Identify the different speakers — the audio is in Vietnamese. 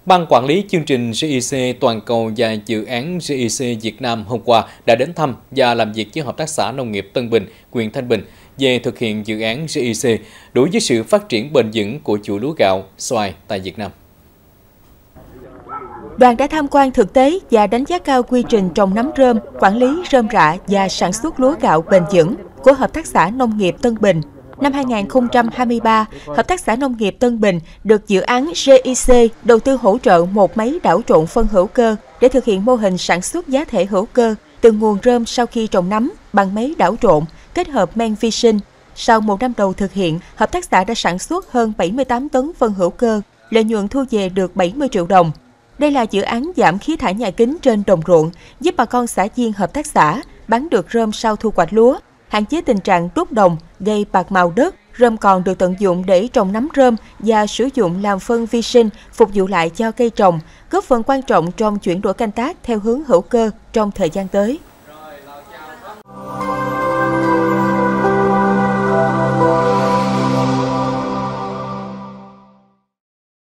Speaker 1: Ban quản lý chương trình GIC toàn cầu và dự án GIC Việt Nam hôm qua đã đến thăm và làm việc với Hợp tác xã Nông nghiệp Tân Bình, huyện Thanh Bình về thực hiện dự án GIC đối với sự phát triển bền vững của chuỗi lúa gạo, xoài tại Việt Nam.
Speaker 2: Đoàn đã tham quan thực tế và đánh giá cao quy trình trồng nấm rơm, quản lý rơm rạ và sản xuất lúa gạo bền vững của Hợp tác xã Nông nghiệp Tân Bình. Năm 2023, Hợp tác xã Nông nghiệp Tân Bình được dự án GIC đầu tư hỗ trợ một máy đảo trộn phân hữu cơ để thực hiện mô hình sản xuất giá thể hữu cơ từ nguồn rơm sau khi trồng nấm bằng máy đảo trộn kết hợp men vi sinh. Sau một năm đầu thực hiện, Hợp tác xã đã sản xuất hơn 78 tấn phân hữu cơ, lợi nhuận thu về được 70 triệu đồng. Đây là dự án giảm khí thải nhà kính trên đồng ruộng, giúp bà con xã viên hợp tác xã bán được rơm sau thu hoạch lúa, hạn chế tình trạng đốt đồng gây bạc màu đất. Rơm còn được tận dụng để trồng nấm rơm và sử dụng làm phân vi sinh, phục vụ lại cho cây trồng, góp phần quan trọng trong chuyển đổi canh tác theo hướng hữu cơ trong thời gian tới.